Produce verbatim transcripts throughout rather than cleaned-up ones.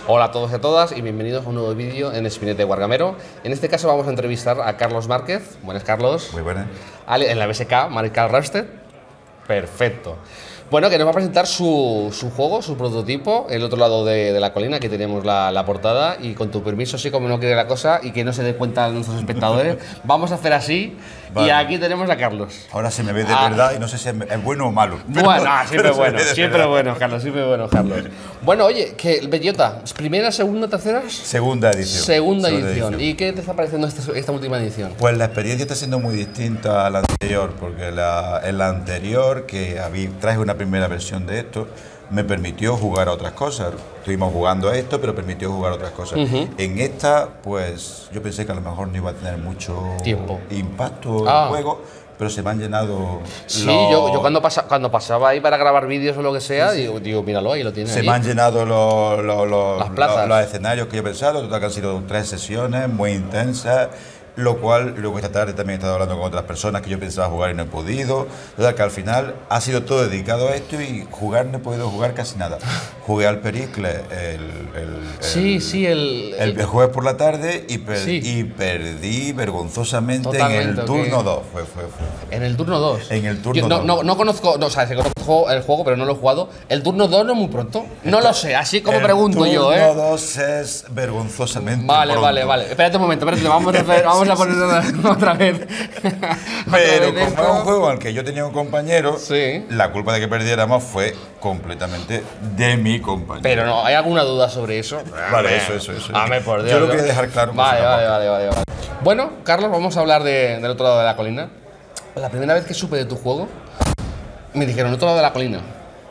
Hola a todos y a todas y bienvenidos a un nuevo vídeo en Espinete Guargamero. En este caso vamos a entrevistar a Carlos Márquez. Buenas, Carlos. Muy buenas. En la B S K, Mariscal Rasted. Perfecto. Bueno, que nos va a presentar su, su juego, su prototipo, el otro lado de, de la colina, que tenemos la, la portada. Y con tu permiso, así como no quiere la cosa y que no se dé cuenta nuestros espectadores, vamos a hacer así. Vale. Y aquí tenemos a Carlos. Ahora se me ve de ah. verdad y no sé si es bueno o malo. Pero, bueno, ah, siempre bueno, siempre bueno, Carlos, siempre bueno, Carlos. Bueno, oye, que Bellota, ¿primera, segunda, tercera? Segunda edición. Segunda, segunda edición. edición. ¿Y qué te está pareciendo esta, esta última edición? Pues la experiencia está siendo muy distinta a la anterior, porque la, en la anterior, que había, traje una primera versión de esto, me permitió jugar a otras cosas. Estuvimos jugando a esto, pero permitió jugar a otras cosas. Uh-huh. En esta, pues yo pensé que a lo mejor no iba a tener mucho tiempo, impacto ah. el juego, pero se me han llenado. Sí, los... yo, yo cuando, pasa, cuando pasaba ahí para grabar vídeos o lo que sea, sí, sí. Digo, digo, míralo, ahí lo tienes. Se ahí. me han llenado los, los, los, Las plazas. los, los escenarios que yo he pensado, total que han sido tres sesiones muy intensas. Lo cual, luego esta tarde también he estado hablando con otras personas que yo pensaba jugar y no he podido. Total, que al final ha sido todo dedicado a esto y jugar no he podido jugar casi nada. Jugué al Pericle el, el, sí, el, sí, el, el, el jueves por la tarde y, per, sí. y perdí vergonzosamente Totalmente, en el turno dos. Fue, fue, fue, fue. ¿En el turno dos? En el turno yo no, dos. No, no conozco, no, o sea, conozco el juego, pero no lo he jugado. ¿El turno dos no es muy pronto? No el, lo sé, así como pregunto yo, ¿eh? El turno dos es vergonzosamente Vale, pronto. vale, vale. Espérate un momento, espérate, vamos a, hacer, vamos a poner otra vez. Pero otra vez como es un juego en el que yo tenía un compañero, sí. La culpa de que perdiéramos fue completamente de mi compañero. Pero no, ¿hay alguna duda sobre eso? Vale, eso, eso, eso. Dame por Dios. Yo lo quería dejar claro. Vale, vale, vale, vale, vale. Bueno, Carlos, vamos a hablar de, del otro lado de la colina. La primera vez que supe de tu juego, me dijeron otro lado de la colina.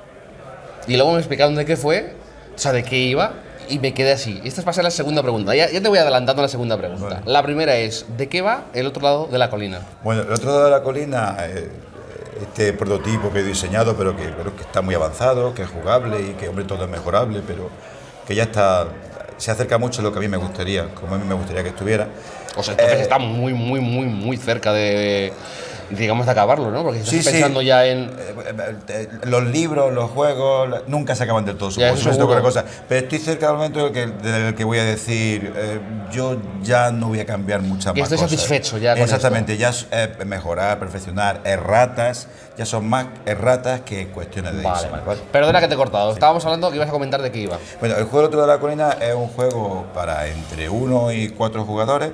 Y luego me explicaron de qué fue, o sea, de qué iba. Y me quedé así. Esta es para ser la segunda pregunta. Ya, ya te voy adelantando a la segunda pregunta. Bueno. La primera es, ¿de qué va el otro lado de la colina? Bueno, el otro lado de la colina, eh, este prototipo que he diseñado, pero que, pero que está muy avanzado, que es jugable y que, hombre, todo es mejorable, pero que ya está, se acerca mucho a lo que a mí me gustaría, como a mí me gustaría que estuviera. O sea, entonces eh, está muy, muy, muy, muy cerca de... digamos de acabarlo, ¿no? Porque estás sí, pensando sí. ya en... Los libros, los juegos, nunca se acaban del todo, supongo, eso es otra cosa. Pero estoy cerca del momento en el que, del que voy a decir, eh, yo ya no voy a cambiar muchas y más estoy cosas. satisfecho ya con Exactamente, esto. Ya es mejorar, perfeccionar, erratas, ya son más erratas que cuestiones de vale, diseño. Vale. Vale. Perdona que te he cortado, sí. Estábamos hablando que ibas a comentar de qué iba. Bueno, el juego del otro lado de la colina es un juego para entre uno y cuatro jugadores,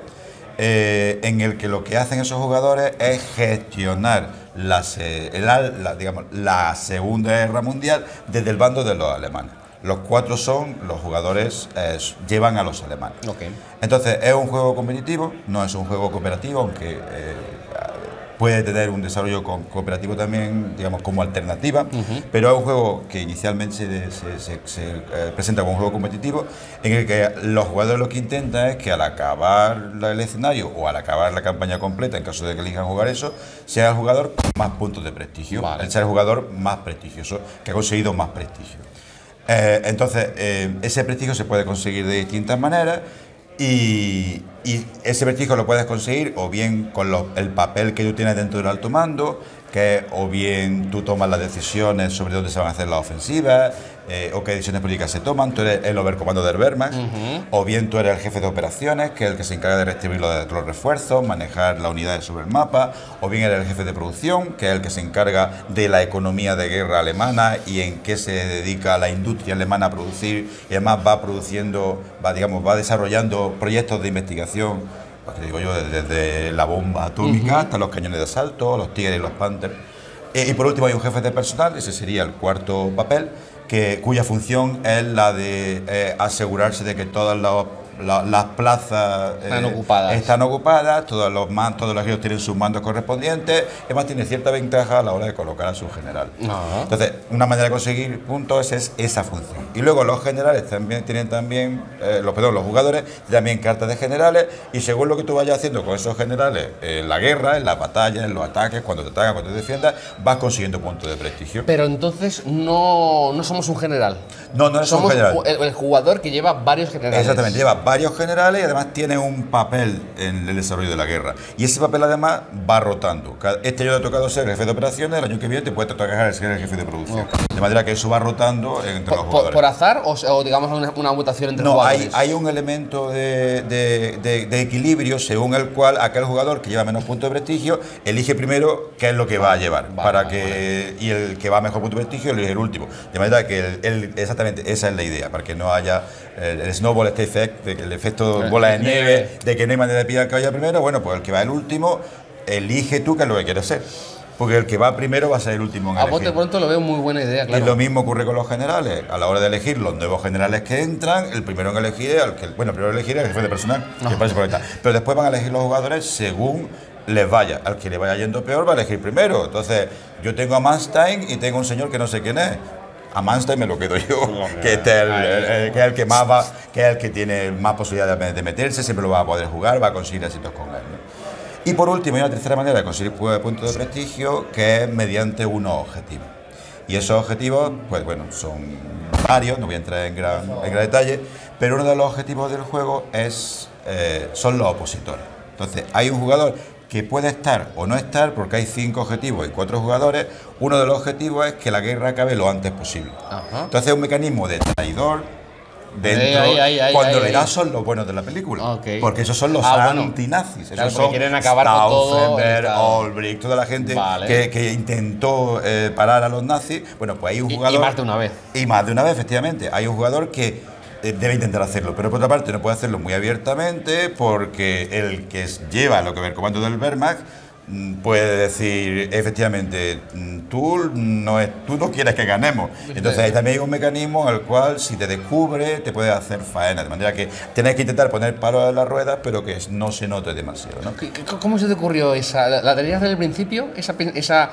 Eh, en el que lo que hacen esos jugadores es gestionar la, la, la, digamos, la Segunda Guerra Mundial desde el bando de los alemanes. Los cuatro son, los jugadores eh, llevan a los alemanes. Okay. Entonces es un juego competitivo, no es un juego cooperativo, aunque eh, puede tener un desarrollo co cooperativo también, digamos, como alternativa, uh-huh. Pero es un juego que inicialmente se, se, se, se eh, presenta como un juego competitivo, en el que los jugadores lo que intentan es que al acabar el escenario o al acabar la campaña completa, en caso de que elijan jugar eso, sea el jugador con más puntos de prestigio, vale. El ser el jugador más prestigioso, que ha conseguido más prestigio. Eh, entonces, eh, ese prestigio se puede conseguir de distintas maneras. Y, y ese prestigio lo puedes conseguir o bien con lo, el papel que tú tienes dentro del alto mando, que o bien tú tomas las decisiones sobre dónde se van a hacer las ofensivas, eh, o qué decisiones políticas se toman, tú eres el overcomando del Wehrmacht, uh-huh. O bien tú eres el jefe de operaciones, que es el que se encarga de distribuir los, los refuerzos, manejar las unidades sobre el mapa, o bien eres el jefe de producción, que es el que se encarga de la economía de guerra alemana y en qué se dedica la industria alemana a producir, y además va produciendo, va, digamos, va desarrollando proyectos de investigación, pues te digo yo, desde, desde la bomba atómica, uh-huh. Hasta los cañones de asalto, los Tigres y los Panther. Eh, y por último hay un jefe de personal, ese sería el cuarto papel, que, cuya función es la de eh, asegurarse de que todas los, la, las plazas eh, están ocupadas, están ocupadas, todos los mandos, todos los ríos tienen sus mandos correspondientes, y además tiene cierta ventaja a la hora de colocar a su general. Uh-huh. Entonces, una manera de conseguir puntos es esa función. Y luego los generales también tienen también, eh, los, perdón, los jugadores también cartas de generales, y según lo que tú vayas haciendo con esos generales en la guerra, en las batallas, en los ataques, cuando te atacan, cuando te defiendas, vas consiguiendo puntos de prestigio. Pero entonces no, no somos un general. No, no somos un general. El, el jugador que lleva varios generales. Exactamente, lleva varios generales y además tiene un papel en el desarrollo de la guerra. Y ese papel además va rotando. Este año te ha tocado ser el jefe de operaciones, el año que viene te puede tocar ser el jefe de producción. Okay. De manera que eso va rotando entre los jugadores. ¿Por azar o, o digamos una, una votación entre no, jugadores? No, hay, hay un elemento de, de, de, de equilibrio según el cual aquel jugador que lleva menos puntos de prestigio elige primero qué es lo que va a llevar. Vale, para vale, que, vale. Y el que va a mejor punto de prestigio elige el último. De manera que el, el, exactamente esa es la idea, para que no haya el, el snowball este effect, el efecto bola de nieve, de que no hay manera de pillar que vaya primero. Bueno, pues el que va el último, elige tú qué es lo que quieres ser. Porque el que va primero va a ser el último en elegir. A bote pronto lo veo muy buena idea, claro. Y lo mismo ocurre con los generales. A la hora de elegir los nuevos generales que entran, el primero en elegir es el que, bueno, primero elegir es el jefe de personal, no. que parece correcta. Pero después van a elegir los jugadores según les vaya. Al que le vaya yendo peor va a elegir primero. Entonces, yo tengo a Manstein y tengo un señor que no sé quién es. A Manstein me lo quedo yo, que, este es el, el, el, que es el que más va, que es el que tiene más posibilidad de, de meterse, siempre lo va a poder jugar, va a conseguir éxitos con él, ¿no? Y por último, hay una tercera manera de conseguir puntos de prestigio, que es mediante unos objetivos. Y esos objetivos, pues bueno, son varios, no voy a entrar en gran, en gran detalle, pero uno de los objetivos del juego es, eh, son los opositores. Entonces, hay un jugador que puede estar o no estar, porque hay cinco objetivos y cuatro jugadores. Uno de los objetivos es que la guerra acabe lo antes posible. Ajá. Entonces, es un mecanismo de traidor dentro, ay, ay, ay, cuando le das son los buenos de la película, okay. Porque esos son los ah, antinazis, bueno. Esos son quieren acabar con todo, Olbrich, toda la gente vale. que, que intentó eh, parar a los nazis. Bueno, pues hay un jugador... Y, y más de una vez. Y más de una vez, efectivamente. Hay un jugador que eh, debe intentar hacerlo, pero por otra parte no puede hacerlo muy abiertamente, porque el que lleva lo que ve el comando del Wehrmacht puede decir, efectivamente, tú no, es, tú no quieres que ganemos. Entonces ahí también hay un mecanismo al cual si te descubre te puede hacer faena, de manera que tienes que intentar poner palos en las ruedas, pero que no se note demasiado, ¿no? ¿Cómo se te ocurrió esa? ¿La tenías desde el principio? ¿Esa, esa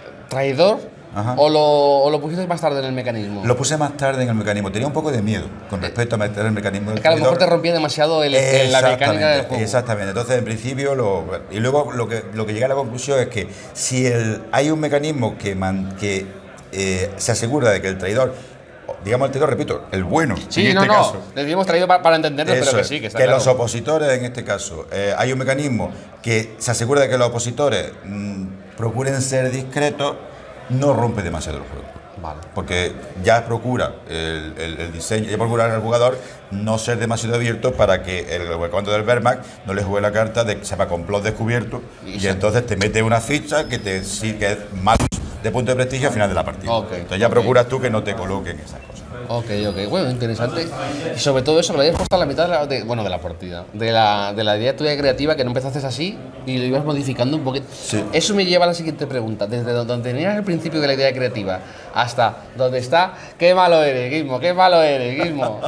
traidor? ¿O lo, ¿O lo pusiste más tarde en el mecanismo? Lo puse más tarde en el mecanismo. Tenía un poco de miedo con respecto a meter el mecanismo del Es que a lo mejor te rompía demasiado el, el, la mecánica del juego. Exactamente. Entonces, en principio, lo, y luego lo que, lo que llegué a la conclusión es que si el, hay un mecanismo que, man, que eh, se asegura de que el traidor, digamos el traidor, repito, el bueno, sí, en no, este no, caso, le hemos traído para, para entenderlo, pero que es, sí, que está que claro. Los opositores, en este caso, eh, hay un mecanismo que se asegura de que los opositores mmm, procuren ser discretos, no rompe demasiado el juego. Vale. Porque ya procura el, el, el diseño, ya procura el jugador no ser demasiado abierto para que el comando del Wehrmacht no le juegue la carta de que se llama complot descubierto y, y entonces te mete una ficha que te sí, que es más de punto de prestigio al final de la partida. Okay, entonces ya okay. procuras tú que no te coloquen esas cosas. Ok, ok, bueno, interesante. Y sobre todo eso, que lo hayas puesto a la mitad de la, de, bueno, de la partida, de la, de la idea tuya creativa, que no empezaste así y lo ibas modificando un poquito. Sí. Eso me lleva a la siguiente pregunta. Desde donde tenías el principio de la idea creativa hasta donde está, qué malo eres, Gizmo, qué malo eres, Gizmo.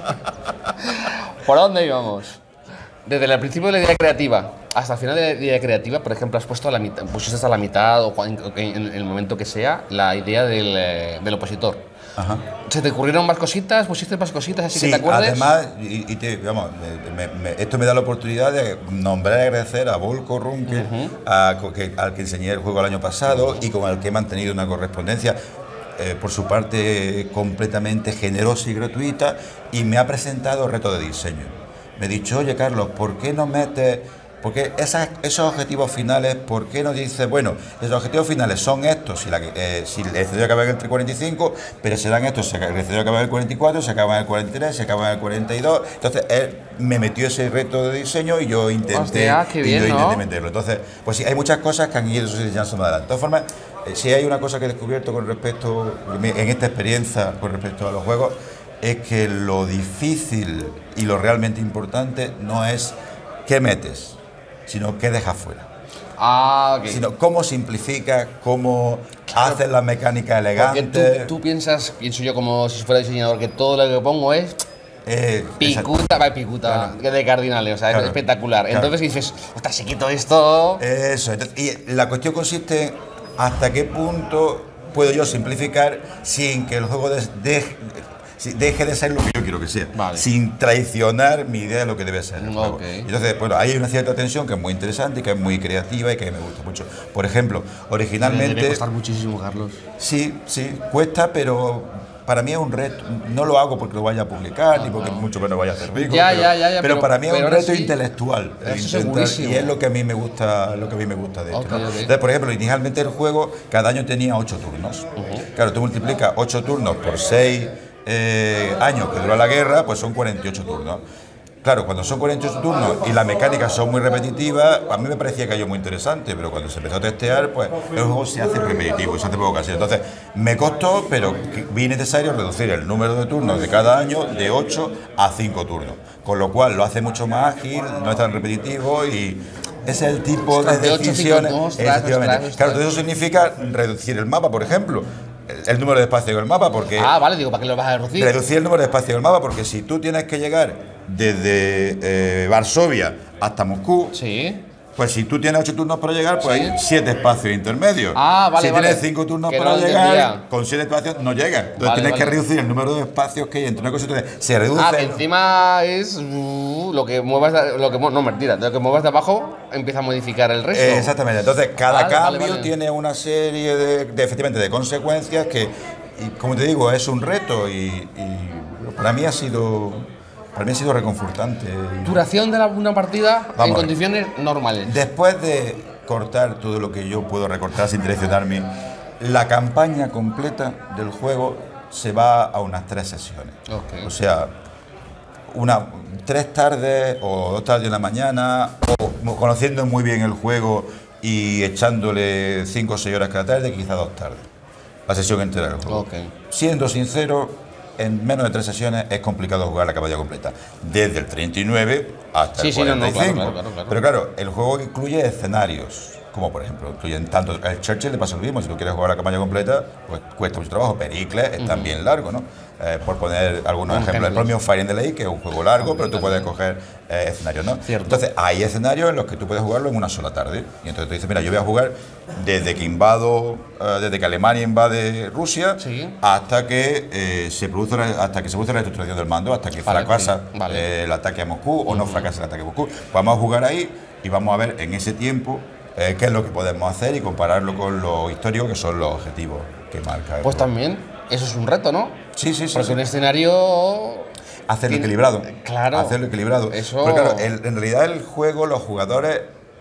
¿Por dónde íbamos? Desde el principio de la idea creativa hasta el final de la idea creativa, por ejemplo, has puesto a la mitad, pusiste a la mitad o en, en el momento que sea la idea del, del opositor. Ajá. ¿Se te ocurrieron más cositas? ¿Pusiste más cositas así sí, que te acuerdes? Además, y, y te, vamos, me, me, esto me da la oportunidad de nombrar y agradecer a Volko Runke, uh-huh. a, que, al que enseñé el juego el año pasado uh-huh. y con el que he mantenido una correspondencia. Eh, por su parte completamente generosa y gratuita, y me ha presentado retos de diseño. Me ha dicho, oye Carlos, ¿por qué no metes...? Porque esas, esos objetivos finales, ¿por qué no dices, bueno, esos objetivos finales son estos, si, la, eh, si el escenario acaba en el cuarenta y cinco, pero serán estos, el escenario acaba en el cuarenta y cuatro, se acaba en el cuarenta y tres, se acaba en el cuarenta y dos, entonces él me metió ese reto de diseño y yo intenté, Hostia, qué bien, y yo ¿no? intenté meterlo. Entonces, pues sí, hay muchas cosas que han ido diseñándose más adelante. De todas formas, eh, si hay una cosa que he descubierto con respecto, en esta experiencia con respecto a los juegos, es que lo difícil y lo realmente importante no es qué metes, sino qué dejas fuera. Ah, okay. Sino cómo simplificas, cómo claro. haces la mecánica elegante. Porque tú, tú piensas, pienso yo como si fuera diseñador, que todo lo que pongo es eh, picuta, va picuta, claro. de cardinales, o sea, claro. es espectacular. Claro. Entonces dices, ostras, si quito esto... Eso, entonces, y la cuestión consiste en hasta qué punto puedo yo simplificar sin que el juego de, de, deje de ser lo que yo quiero que sea, vale. sin traicionar mi idea de lo que debe ser el juego. Okay. Entonces, bueno, hay una cierta tensión que es muy interesante, que es muy creativa y que me gusta mucho. Por ejemplo, originalmente... Debe costar muchísimo, Carlos. Sí, sí, cuesta, pero para mí es un reto. No lo hago porque lo vaya a publicar, ni porque mucho menos vaya a hacer rico. Ya, pero, ya, ya, ya, pero pero- para mí es pero un ahora reto sí, intelectual. el eso intentar- segurísimo. y es lo que a mí me gusta, lo que a mí me gusta de esto. Ok, ¿no? ok. Entonces, por ejemplo, inicialmente el juego cada año tenía ocho turnos. Claro, tú multiplicas ocho turnos por seis eh, años que dura la guerra, pues son cuarenta y ocho turnos. Claro, cuando son cuarenta y ocho turnos y las mecánicas son muy repetitivas, a mí me parecía que yo muy interesante, pero cuando se empezó a testear, pues el juego se hace repetitivo y se hace poco casero. Entonces, me costó, pero que vi necesario reducir el número de turnos de cada año de ocho a cinco turnos, con lo cual lo hace mucho más ágil, no es tan repetitivo y ese es el tipo de Ostras, de ocho a cinco, decisiones. no, ostras, Efectivamente. ostras, ostras. Claro, todo eso significa reducir el mapa, por ejemplo, el, el número de espacio del mapa, porque Ah, vale, digo, ¿para qué lo vas a reducir? reducir el número de espacio del mapa, porque si tú tienes que llegar desde eh, Varsovia hasta Moscú, Sí. pues si tú tienes ocho turnos para llegar, pues Sí. hay siete espacios intermedios. Ah, vale, si vale. tienes cinco turnos Que para no lo llegar, entendía. con siete espacios no llegas. Entonces Vale, tienes que vale. reducir el número de espacios que hay entre una cosa y otra. Se reduce. Ah, que encima es uh, lo que muevas, de- lo que mu- no, mentira, lo que muevas de abajo empieza a modificar el resto. Eh, exactamente. Entonces, cada Vale, vale, cambio vale. tiene una serie de, de, efectivamente, de consecuencias que, y como te digo, es un reto y, y para mí ha sido, para mí ha sido reconfortante. Duración de la, una partida Vamos a en ver. condiciones normales. Después de cortar todo lo que yo puedo recortar sin traicionarme, la campaña completa del juego se va a unas tres sesiones. Ok. O sea, una, tres tardes o dos tardes en la mañana, o conociendo muy bien el juego y echándole cinco o seis horas cada tarde, quizá dos tardes. La sesión entera del juego. Ok. Siendo sincero, en menos de tres sesiones es complicado jugar la campaña completa. Desde el treinta y nueve hasta Sí, el sí, no, no, cuarenta y cinco. claro, claro, claro. Pero claro, el juego incluye escenarios, como por ejemplo, incluyen tanto el Churchill le pasa lo mismo, si tú quieres jugar la campaña completa, pues cuesta mucho trabajo. Pericles es también largo, ¿no? Eh, por poner algunos Un ejemplos, el ejemplo. propio Fire in the Lake, que es un juego largo, pero tú puedes coger eh, escenarios, ¿no? Cierto. Entonces, hay escenarios en los que tú puedes jugarlo en una sola tarde. Y entonces tú dices, mira, yo voy a jugar desde que invado, eh, desde que Alemania invade Rusia, Sí. hasta que eh, se produce la- hasta que se produce la estructuración del mando, hasta que Vale, fracasa sí, vale. eh, el ataque a Moscú o no fracasa el ataque a Moscú. Pues vamos a jugar ahí y vamos a ver en ese tiempo eh, qué es lo que podemos hacer y compararlo con lo histórico que son los objetivos que marca el Pues juego. también, eso es un reto, ¿no? Sí, sí, sí. Porque sí. un escenario. Hacerlo tiene- equilibrado. Claro. Hacerlo equilibrado. Eso- Porque claro, el- en realidad el juego, los jugadores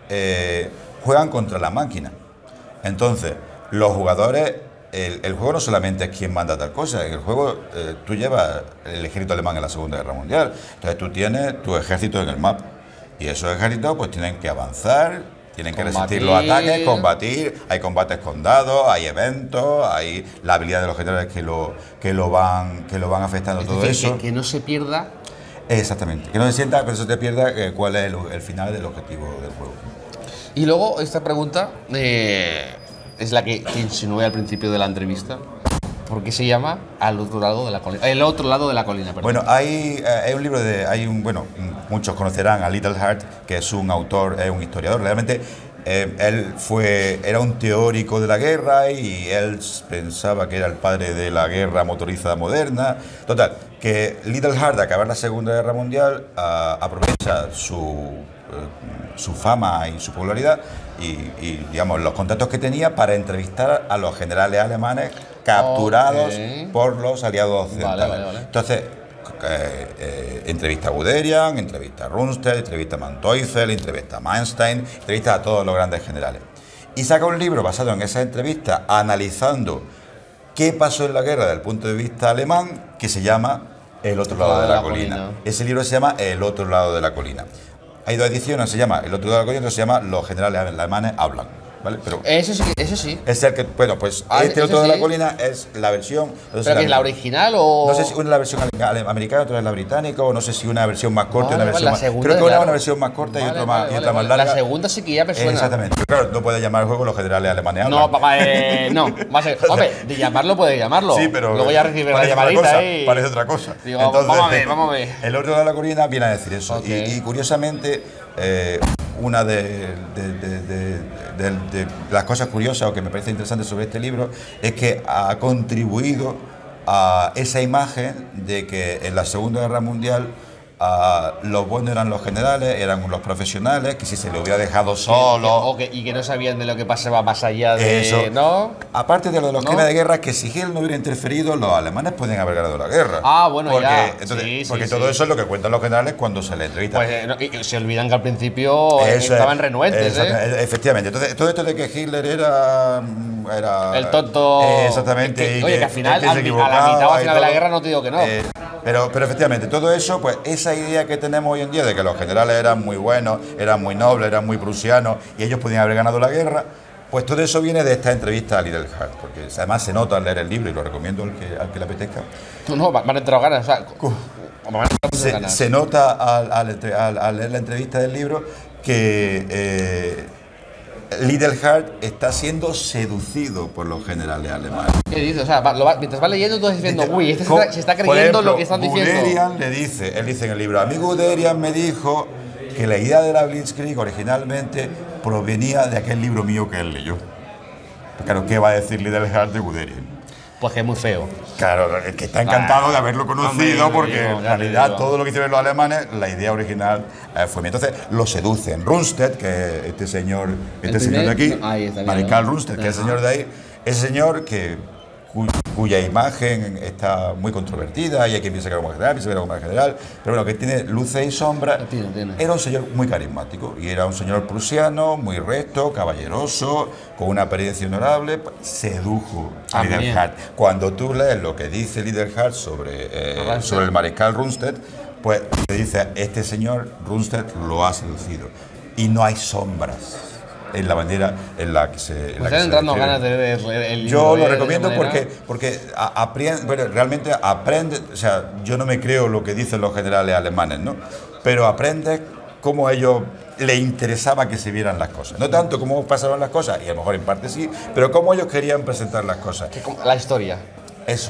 eh, juegan contra la máquina. Entonces, los jugadores, el, el juego no solamente es quién manda tal cosa, en el juego eh, tú llevas el ejército alemán en la Segunda Guerra Mundial. Entonces tú tienes tu ejército en el mapa. Y esos ejércitos pues tienen que avanzar, tienen que resistir los Combatir. ataques, combatir, hay combates con dados, hay eventos, hay la habilidad de los generales que lo, que lo, van, que lo van afectando Es todo decir, eso. que, que no se pierda. Exactamente, que no se sienta, pero se te pierda eh, cuál es el, el final del objetivo del juego. Y luego, esta pregunta eh, es la que, que insinué al principio de la entrevista. ¿Por qué se llama Al otro lado de la colina? El otro lado de la colina, perdón. Bueno, hay, eh, hay un libro de, hay un, bueno, mm, muchos conocerán a Little Hart, que es un autor, es un historiador. Realmente eh, él fue, era un teórico de la guerra y él pensaba que era el padre de la guerra motorizada moderna. Total, que Little Hart, de acabar la Segunda Guerra Mundial, ah, aprovecha su, eh, su fama y su popularidad y, y, digamos, los contactos que tenía para entrevistar a los generales alemanes capturados Ok. por los aliados occidentales. Vale, vale, vale. Entonces, eh, eh, entrevista a Guderian, entrevista a Rundstedt, entrevista a Manteuffel, entrevista a Manstein, entrevista a todos los grandes generales. Y saca un libro basado en esa entrevista, analizando qué pasó en la guerra desde el punto de vista alemán, que se llama El otro lado de la, colina. Ese libro se llama El otro lado de la colina. Hay dos ediciones, se llama El otro lado de la colina, otro se llama Los generales alemanes hablan. ¿Vale? Pero Ese sí, ese sí. es el que, bueno, pues Ah, este ese otro de sí. la colina es la versión. no sé si ¿Pero que es la original o...? No sé si una es la versión ale- americana, otra es la británica, o no sé si una versión más corta y Vale, una vale, versión la más. segunda, Creo que una es claro. una versión más corta y Vale, otra más, vale, y otra vale, más vale. larga. La segunda sí que ya me suena. Exactamente. Pero claro, no puede llamar el juego los generales alemanes. No, hablan. papá, eh, no. Va a ser, hombre, de llamarlo puede llamarlo. Sí, pero Luego ya recibir la parece otra llamadita cosa, y... parece otra cosa. Digo, vamos a ver, vamos a ver. El otro de la colina viene a decir eso. Ok. Y, y curiosamente, eh, una de, de- de- de- de- de las cosas curiosas o que me parece interesante sobre este libro es que ha contribuido a esa imagen de que en la Segunda Guerra Mundial a los buenos eran los generales, eran los profesionales, que si se le hubiera dejado solo... O que, y que no sabían de lo que pasaba más allá de... Eso. ¿No? Aparte de lo de los ¿No? crímenes de guerra, que si Hitler no hubiera interferido, los alemanes pueden haber ganado la guerra. Ah, bueno, porque, ya. Entonces, Sí, sí, porque sí. todo eso es lo que cuentan los generales cuando se les entrevista. Pues eh, no, y se olvidan que al principio eh, Eso estaban es, renuentes, ¿eh? exactamente, efectivamente. Entonces, todo esto de que Hitler era... era El tonto... eh, exactamente. Que- y oye, que al final, que se al- a la equivocaba mitad o al y final de la todo. guerra no te digo que no. Eh, pero, pero efectivamente, todo eso, pues esa idea que tenemos hoy en día de que los generales eran muy buenos, eran muy nobles, eran muy prusianos y ellos podían haber ganado la guerra, pues todo eso viene de esta entrevista a Liddell Hart, porque además se nota al leer el libro y lo recomiendo al que, al que le apetezca. No, no, van a entrar ganas. O sea, van a entrar muchas Se, ganas. se nota al, al entre- al- al leer la entrevista del libro que eh, Liddell Hart está siendo seducido por los generales alemanes. ¿Qué dices? O sea, va- lo va- mientras va leyendo, tú vas diciendo, uy, este se Co- está, se está por creyendo ejemplo, lo que están diciendo. Guderian le dice, él dice en el libro, a mí Guderian me dijo que la idea de la Blitzkrieg originalmente provenía de aquel libro mío que él leyó. Claro, ¿qué va a decir Liddell Hart de Guderian? Pues que es muy feo. Claro, es que está encantado de haberlo conocido, hombre, porque ya te digo, en ya te realidad digo. todo lo que hicieron los alemanes, la idea original eh, fue mía. Entonces lo seducen. Rundstedt, que este señor, este El señor de primer- aquí, no, ahí está bien, Mariscal ¿no? Rundstedt, que es el Ajá. señor de ahí, ese señor que cu- cuya imagen está muy controvertida y hay quien piensa que era como general, piensa que era como general, pero bueno, que tiene luces y sombras. Lo tiene, tiene. Era un señor muy carismático y era un señor prusiano, muy recto, caballeroso, con una apariencia honorable, pues, sedujo a Ah, Liddell bien. Hart. Cuando tú lees lo que dice Liddell Hart sobre, eh, Rundstedt. sobre el mariscal Rundstedt, pues te dice, este señor Rundstedt lo ha seducido. Y no hay sombras en la manera en la que se... en Me la que están se entrando describe. ganas de ver el, el libro. Yo ¿eh? lo De recomiendo esa manera. porque, porque a- aprende, bueno, realmente aprende, o sea, yo no me creo lo que dicen los generales alemanes, ¿no? Pero aprendes cómo a ellos les interesaba que se vieran las cosas. No tanto cómo pasaban las cosas, y a lo mejor en parte sí, pero cómo ellos querían presentar las cosas. Que como- La historia. Eso.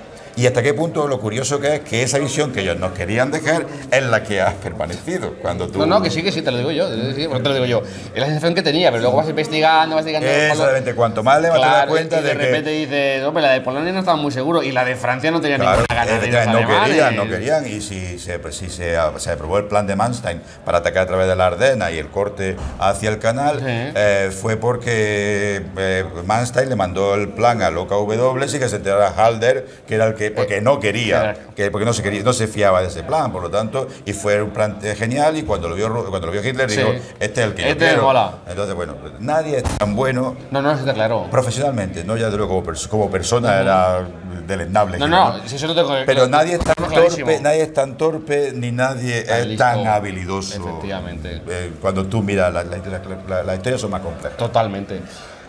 Y hasta qué punto lo curioso que es que esa visión que ellos nos querían dejar es la que ha permanecido. Cuando tú... No, no, que sí, que sí, te lo digo yo. Sí, pues te lo digo yo. Es la sensación que tenía, pero luego vas investigando, vas investigando. Exactamente, cuanto más le vas a dar Claro, cuenta y de de repente que... dices, hombre, la de Polonia no estaba muy seguro y la de Francia no tenía Claro, ninguna gana de los efectivamente, no querían, alemanes. no querían. Y si se, pues, si se, se aprobó el plan de Manstein para atacar a través de la Ardena y el corte hacia el canal, Sí. eh, fue porque eh, Manstein le mandó el plan al O K W y que se enterara Halder, que era el que, porque no quería, claro. que, porque no se quería, no se fiaba de ese plan, por lo tanto, y fue un plan eh, genial. Y cuando lo vio, Ru- cuando lo vio Hitler, Sí. dijo, este es el que yo Este me quiero. mola. Entonces, bueno, pues, nadie es tan bueno No, no, está claro. profesionalmente, no ya de luego como, pers- como persona era deleznable. No, Hitler, no, si eso no tengo pero nadie es tan tengo clarísimo. torpe, nadie es tan torpe ni nadie Tan es listo. tan habilidoso. Efectivamente. Eh, cuando tú miras las la, la, la- las historias son más complejas. Totalmente.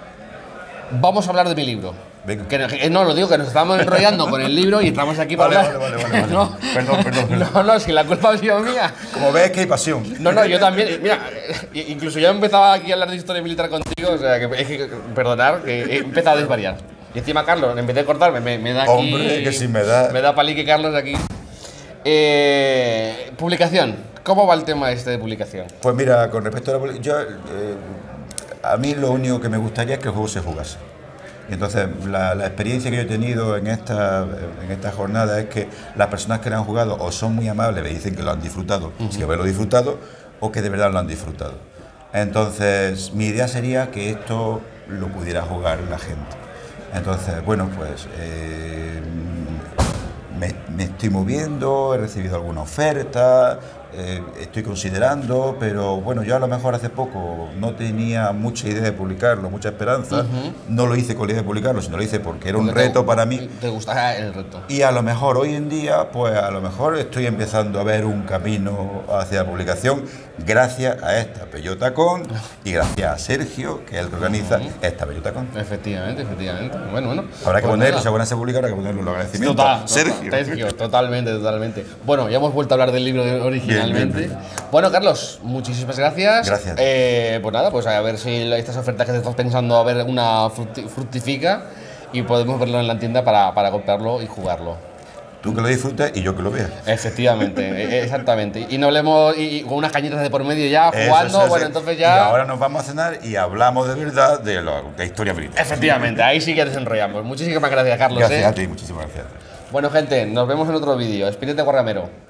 Vamos a hablar de mi libro. Venga. Que, no- que- no, lo digo que nos estamos enrollando con el libro y estamos aquí para Vale, hablar. vale, vale, vale, vale. No, Perdón, perdón, perdón. No, no, si la culpa ha sido mía. Como ves que hay pasión. No, no, yo también. Mira, eh, incluso yo empezaba aquí a hablar de historia militar contigo, o sea, que es que, perdonar, que he empezado a desvariar. Y encima Carlos, en vez de cortarme, me, me da aquí... Hombre, que sí me da. Me da palique Carlos aquí. Eh, publicación. ¿Cómo va el tema este de publicación? Pues mira, con respecto a la poli- yo, eh, a mí lo único que me gustaría es que el juego se jugase. Y entonces, la, la experiencia que yo he tenido en esta, en esta jornada es que las personas que lo han jugado o son muy amables, me dicen que lo han disfrutado, sin haberlo disfrutado, o que de verdad lo han disfrutado. Entonces, mi idea sería que esto lo pudiera jugar la gente. Entonces, bueno, pues eh, me, me estoy moviendo, he recibido alguna oferta, eh, estoy considerando, pero bueno, yo a lo mejor hace poco no tenía mucha idea de publicarlo, mucha esperanza, no lo hice con la idea de publicarlo, sino lo hice porque era un Porque te- reto para mí. ¿Te gusta el reto? Y a lo mejor hoy en día, pues a lo mejor estoy empezando a ver un camino hacia la publicación gracias a esta Peyotacón y gracias a Sergio, que es el que organiza esta Peyotacón. Efectivamente, efectivamente. Bueno, bueno. Habrá que Pues ponerlo, nada. si alguna se publica, habrá que ponerlo en los agradecimientos. Total, Sergio. Sergio, totalmente, totalmente. Bueno, ya hemos vuelto a hablar del libro de- originalmente. Bien, bien, bien. Bueno, Carlos, muchísimas gracias. Gracias. Eh, pues nada, pues a ver si estas ofertas que te estás pensando a ver una fructi- fructifica y podemos verlo en la tienda para, para comprarlo y jugarlo. Tú que lo disfrutes y yo que lo vea. Efectivamente, eh, exactamente. Y no hablemos y, y con unas cañitas de por medio ya, Eso, jugando, eso, eso. bueno, entonces Y ya... ahora nos vamos a cenar y hablamos de verdad de la de historia militar. Efectivamente, ahí sí que desenrollamos. Muchísimas gracias, Carlos. Gracias ¿eh? a ti, muchísimas gracias. Bueno, gente, nos vemos en otro vídeo. Espírate Guarramero.